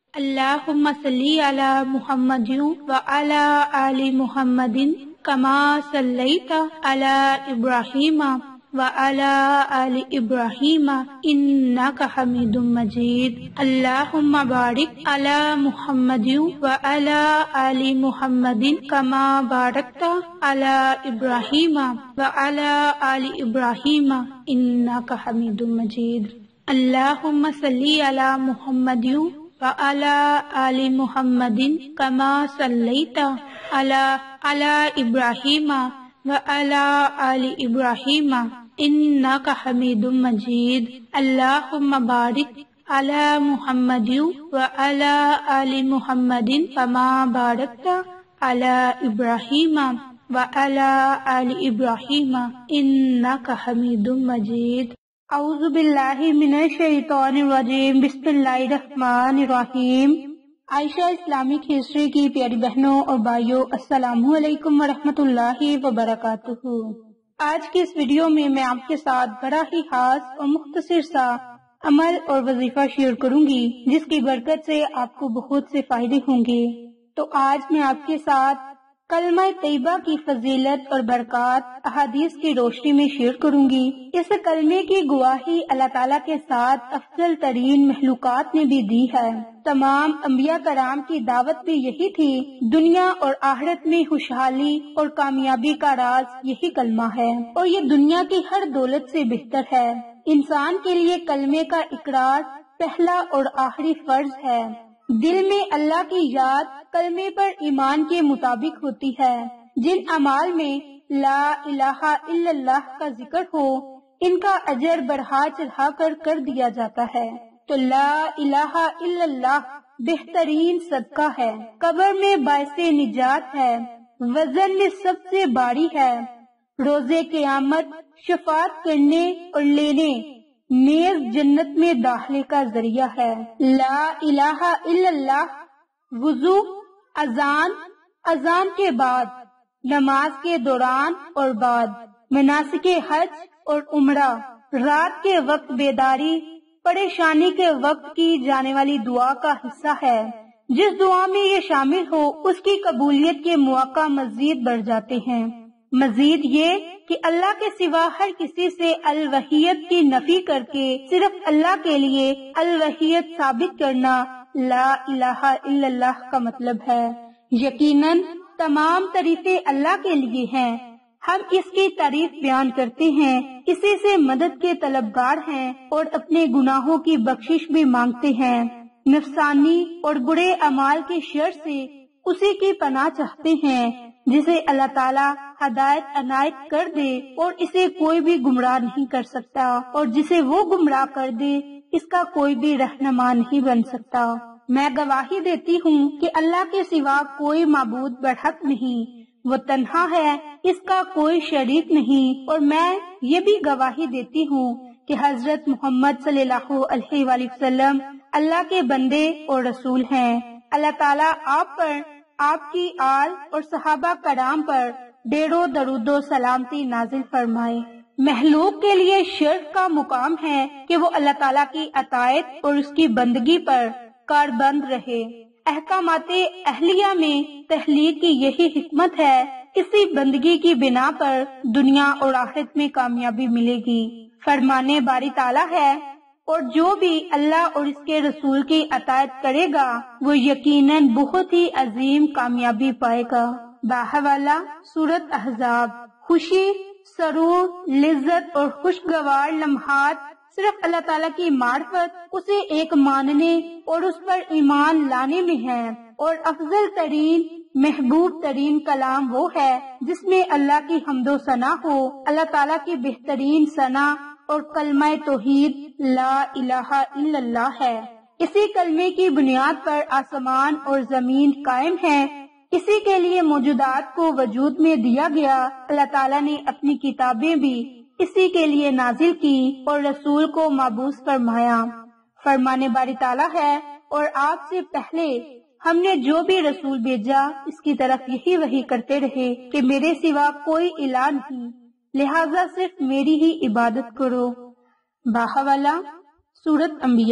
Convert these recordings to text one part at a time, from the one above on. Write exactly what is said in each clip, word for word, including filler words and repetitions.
اللہم صلی علی محمد وعلی آل محمد کما صلیت علی ابراہیم وعلی آل ابراہیم انک حمید مجید۔ اللہم بارک علی محمد وعلی آل محمد کما بارکت علی ابراہیم وعلی آل ابراہیم انک حمید مجید۔ اللہم صلی علی محمد وعلی آل محمد کما صلیت علی علی ابراہیم وعلی آل ابراہیم انک حمید مجید۔ اللہم بارک علی محمد وعلی آل محمد کما بارکت علی ابراہیم وعلی آل ابراہیم انک حمید مجید۔ اعوذ باللہ من الشیطان الرجیم، بسم اللہ الرحمن الرحیم۔ عائشہ اسلامک ہسٹری کی پیاری بہنوں اور بھائیوں، السلام علیکم ورحمۃ اللہ وبرکاتہ۔ آج کی اس ویڈیو میں میں آپ کے ساتھ بڑا ہی خاص اور مختصر سا عمل اور وظیفہ شیئر کروں گی، جس کی برکت سے آپ کو بہت سے فائدے ہوں گے۔ تو آج میں آپ کے ساتھ کلمہ طیبہ کی فضیلت اور برکات احادیث کی روشنی میں شیئر کروں گی۔ اس کلمے کی گواہی اللہ تعالیٰ کے ساتھ افضل ترین مخلوقات نے بھی دی ہے۔ تمام انبیاء کرام کی دعوت بھی یہی تھی۔ دنیا اور آخرت میں خوشحالی اور کامیابی کا راز یہی کلمہ ہے، اور یہ دنیا کی ہر دولت سے بہتر ہے۔ انسان کے لیے کلمے کا اقرار پہلا اور آخری فرض ہے۔ دل میں اللہ کی یاد کلمے پر ایمان کے مطابق ہوتی ہے۔ جن اعمال میں لا الہ الا اللہ کا ذکر ہو، ان کا اجر بڑھا چڑھا کر کر دیا جاتا ہے۔ تو لا الہ الا اللہ بہترین صدقہ ہے، قبر میں باعث نجات ہے، وزن میں سب سے باری ہے، روز قیامت شفاعت کرنے اور لینے، نیز جنت میں داخلے کا ذریعہ ہے۔ لا الہ الا اللہ وضو، اذان، اذان کے بعد، نماز کے دوران اور بعد، مناسک حج اور عمرہ، رات کے وقت بیداری، پریشانی کے وقت کی جانے والی دعا کا حصہ ہے۔ جس دعا میں یہ شامل ہو، اس کی قبولیت کے مواقع مزید بڑھ جاتے ہیں۔ مزید یہ کہ اللہ کے سوا ہر کسی سے الوحیت کی نفی کر کے صرف اللہ کے لیے الوحیت ثابت کرنا لا الہ الا اللہ کا مطلب ہے۔ یقیناً تمام تعریفیں اللہ کے لیے ہیں، ہم اس کی تعریف بیان کرتے ہیں، اسی سے مدد کے طلبگار ہیں اور اپنے گناہوں کی بخشش بھی مانگتے ہیں۔ نفسانی اور برے اعمال کے شر سے اسی کی پناہ چاہتے ہیں، جسے اللہ تعالیٰ ہدایت عنایت کر دے اور اسے کوئی بھی گمراہ نہیں کر سکتا، اور جسے وہ گمراہ کر دے اس کا کوئی بھی رہنما نہیں بن سکتا۔ میں گواہی دیتی ہوں کہ اللہ کے سوا کوئی معبود برحق نہیں، وہ تنہا ہے، اس کا کوئی شریک نہیں، اور میں یہ بھی گواہی دیتی ہوں کہ حضرت محمد صلی اللہ علیہ وآلہ وسلم اللہ کے بندے اور رسول ہیں۔ اللہ تعالیٰ آپ پر، آپ کی آل اور صحابہ کرام پر ڈیرو درود و سلامتی نازل فرمائے۔ مخلوق کے لیے شرف کا مقام ہے کہ وہ اللہ تعالیٰ کی اطاعت اور اس کی بندگی پر کاربند رہے۔ احکامات اہلیہ میں تخلیق کی یہی حکمت ہے، اسی بندگی کی بنا پر دنیا اور آخرت میں کامیابی ملے گی۔ فرمانے باری تعالیٰ ہے، اور جو بھی اللہ اور اس کے رسول کی اطاعت کرے گا وہ یقیناً بہت ہی عظیم کامیابی پائے گا۔ باحوالہ سورۃ احزاب۔ خوشی، سرور، لذت اور خوشگوار لمحات صرف اللہ تعالیٰ کی معرفت، اسے ایک ماننے اور اس پر ایمان لانے میں ہے، اور افضل ترین، محبوب ترین کلام وہ ہے جس میں اللہ کی حمد و ثنا ہو، اللہ تعالیٰ کی بہترین ثنا اور کلمہ توحید لا الہ الا اللہ ہے۔ اسی کلمے کی بنیاد پر آسمان اور زمین قائم ہے، اسی کے لیے موجودات کو وجود میں دیا گیا۔ اللہ تعالیٰ نے اپنی کتابیں بھی اسی کے لیے نازل کی اور رسول کو مبعوث فرمایا۔ فرمانے باری تعالیٰ ہے، اور آپ سے پہلے ہم نے جو بھی رسول بھیجا اس کی طرف یہی وحی کرتے رہے کہ میرے سوا کوئی الہ نہیں، لہذا صرف میری ہی عبادت کرو۔ باحوالہ سورۃ انبیاء۔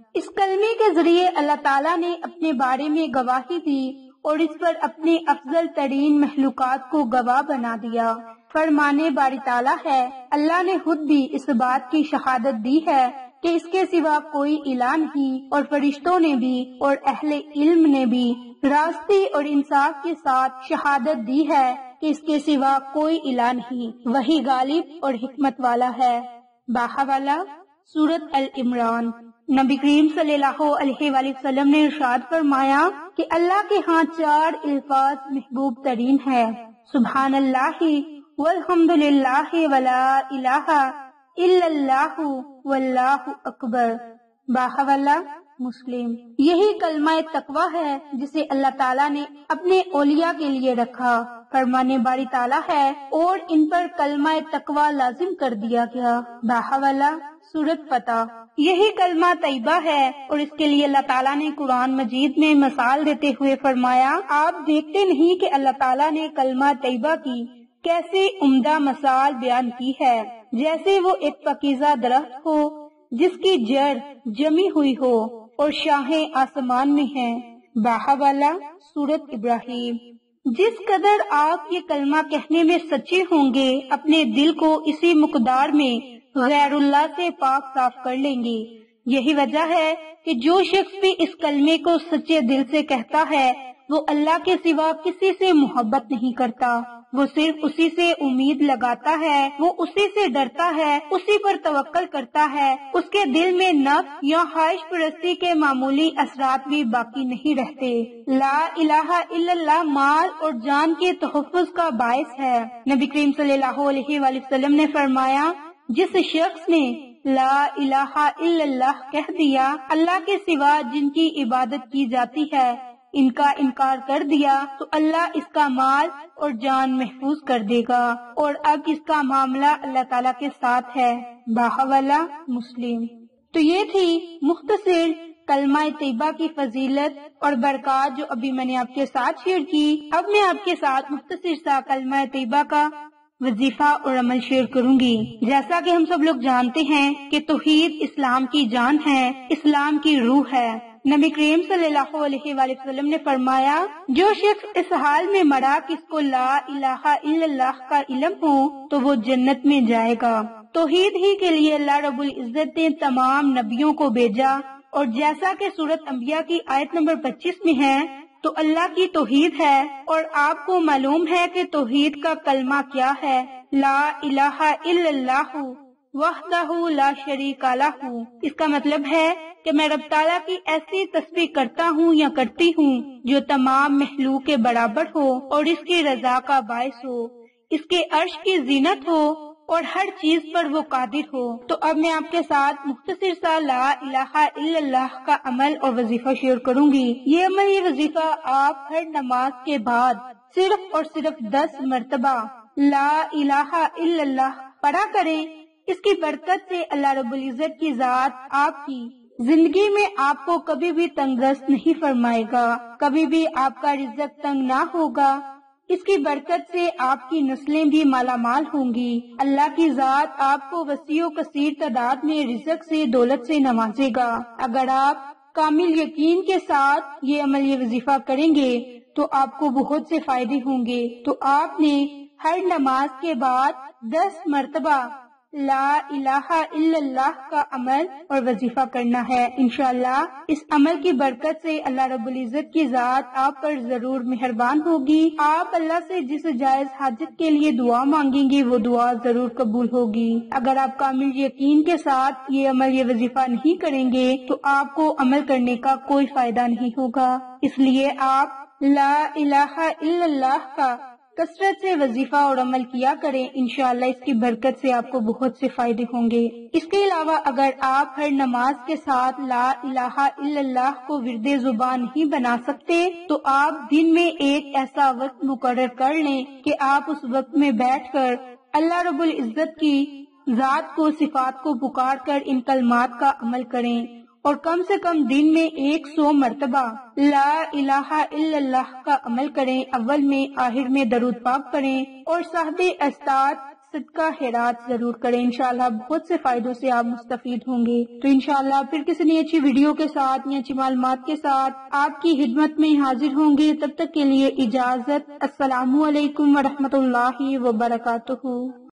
اس کلمے کے ذریعے اللہ تعالیٰ نے اپنے بارے میں گواہی دی اور اس پر اپنے افضل ترین مخلوقات کو گواہ بنا دیا۔ فرمانے باری تعالیٰ ہے، اللہ نے خود بھی اس بات کی شہادت دی ہے کہ اس کے سوا کوئی الہ نہیں، اور فرشتوں نے بھی اور اہل علم نے بھی راستی اور انصاف کے ساتھ شہادت دی ہے کہ اس کے سوا کوئی الہ نہیں، وہی غالب اور حکمت والا ہے۔ باحوالہ سورۃ ال-عمران۔ نبی کریم صلی اللہ علیہ وآلہ وسلم نے ارشاد فرمایا کہ اللہ کے ہاں چار الفاظ محبوب ترین ہے، سبحان اللہ والحمد للہ ولا الہ الا اللہ واللہ اکبر۔ باحوالہ مسلم۔ یہی کلمہ تقوی ہے جسے اللہ تعالیٰ نے اپنے اولیاء کے لیے رکھا۔ فرمانے باری تعالیٰ ہے اور ان پر کلمہ تقوی لازم کر دیا گیا۔ باحوالہ سورۃ فتح۔ یہی کلمہ طیبہ ہے اور اس کے لیے اللہ تعالیٰ نے قرآن مجید میں مثال دیتے ہوئے فرمایا، آپ دیکھتے نہیں کہ اللہ تعالیٰ نے کلمہ طیبہ کی کیسے عمدہ مثال بیان کی ہے، جیسے وہ ایک پاکیزہ درخت ہو جس کی جڑ جمی ہوئی ہو اور شاخیں آسمان میں ہیں۔ باحوالہ سورۃ ابراہیم۔ جس قدر آپ یہ کلمہ کہنے میں سچے ہوں گے، اپنے دل کو اسی مقدار میں غیر اللہ سے پاک صاف کر لیں گے۔ یہی وجہ ہے کہ جو شخص بھی اس کلمے کو سچے دل سے کہتا ہے، وہ اللہ کے سوا کسی سے محبت نہیں کرتا، وہ صرف اسی سے امید لگاتا ہے، وہ اسی سے ڈرتا ہے، اسی پر توکل کرتا ہے، اس کے دل میں نفس یا خواہش پرستی کے معمولی اثرات بھی باقی نہیں رہتے۔ لا الہ الا اللہ مال اور جان کے تحفظ کا باعث ہے۔ نبی کریم صلی اللہ علیہ وآلہ وسلم نے فرمایا، جس شخص نے لا الہ الا اللہ کہہ دیا، اللہ کے سوا جن کی عبادت کی جاتی ہے ان کا انکار کر دیا، تو اللہ اس کا مال اور جان محفوظ کر دے گا، اور اب اس کا معاملہ اللہ تعالیٰ کے ساتھ ہے۔ باحوالہ مسلم۔ تو یہ تھی مختصر کلمہ طیبہ کی فضیلت اور برکات جو ابھی میں نے آپ کے ساتھ شیئر کی۔ اب میں آپ کے ساتھ مختصر سا کلمہ طیبہ کا وظیفہ اور عمل شیئر کروں گی۔ جیسا کہ ہم سب لوگ جانتے ہیں کہ توحید اسلام کی جان ہے، اسلام کی روح ہے۔ نبی کریم صلی اللہ علیہ وآلہ وسلم نے فرمایا، جو شخص اس حال میں مرا کہ اس کو لا الہ الا اللہ کا علم ہو تو وہ جنت میں جائے گا۔ توحید ہی کے لیے اللہ رب العزت نے تمام نبیوں کو بھیجا، اور جیسا کہ سورۃ انبیاء کی آیت نمبر پچیس میں ہے، تو اللہ کی توحید ہے، اور آپ کو معلوم ہے کہ توحید کا کلمہ کیا ہے، لا الہ الا اللہ وحدہ لا شریک لہ۔ اس کا مطلب ہے کہ میں رب تعالیٰ کی ایسی تسبیح کرتا ہوں یا کرتی ہوں جو تمام مخلوق کے برابر ہو اور اس کی رضا کا باعث ہو، اس کے عرش کی زینت ہو اور ہر چیز پر وہ قادر ہو۔ تو اب میں آپ کے ساتھ مختصر سا لا الہ الا اللہ کا عمل اور وظیفہ شیئر کروں گی۔ یہ عمل یہ وظیفہ آپ ہر نماز کے بعد صرف اور صرف دس مرتبہ لا الہ الا اللہ پڑھا کریں۔ اس کی برکت سے اللہ رب العزت کی ذات آپ کی زندگی میں آپ کو کبھی بھی تنگ دست نہیں فرمائے گا، کبھی بھی آپ کا رزق تنگ نہ ہوگا۔ اس کی برکت سے آپ کی نسلیں بھی مالا مال ہوں گی۔ اللہ کی ذات آپ کو وسیع و کثیر تعداد میں رزق سے، دولت سے نوازے گا۔ اگر آپ کامل یقین کے ساتھ یہ عمل یہ وظیفہ کریں گے تو آپ کو بہت سے فائدے ہوں گے۔ تو آپ نے ہر نماز کے بعد دس مرتبہ لا الہ الا اللہ کا عمل اور وظیفہ کرنا ہے۔ انشاءاللہ اس عمل کی برکت سے اللہ رب العزت کی ذات آپ پر ضرور مہربان ہوگی۔ آپ اللہ سے جس جائز حاجت کے لیے دعا مانگیں گے وہ دعا ضرور قبول ہوگی۔ اگر آپ کامل یقین کے ساتھ یہ عمل یہ وظیفہ نہیں کریں گے تو آپ کو عمل کرنے کا کوئی فائدہ نہیں ہوگا۔ اس لیے آپ لا الہ الا اللہ کا کثرت سے وظیفہ اور عمل کیا کریں، انشاءاللہ اس کی برکت سے آپ کو بہت سے فائدے ہوں گے۔ اس کے علاوہ اگر آپ ہر نماز کے ساتھ لا الہ الا اللہ کو ورد زبان نہیں بنا سکتے تو آپ دن میں ایک ایسا وقت مقرر کر لیں کہ آپ اس وقت میں بیٹھ کر اللہ رب العزت کی ذات کو، صفات کو پکار کر ان کلمات کا عمل کریں، اور کم سے کم دن میں ایک سو مرتبہ لا الہ الا اللہ کا عمل کریں۔ اول میں، آخر میں درود پاک کریں، اور صحب استاد صدقہ خیرات ضرور کریں، انشاءاللہ بہت سے فائدوں سے آپ مستفید ہوں گے۔ تو انشاءاللہ پھر کسی نئی اچھی ویڈیو کے ساتھ، نئی اچھی معلومات کے ساتھ آپ کی خدمت میں حاضر ہوں گے۔ تب تک کے لیے اجازت، السلام علیکم ورحمۃ اللہ وبرکاتہ۔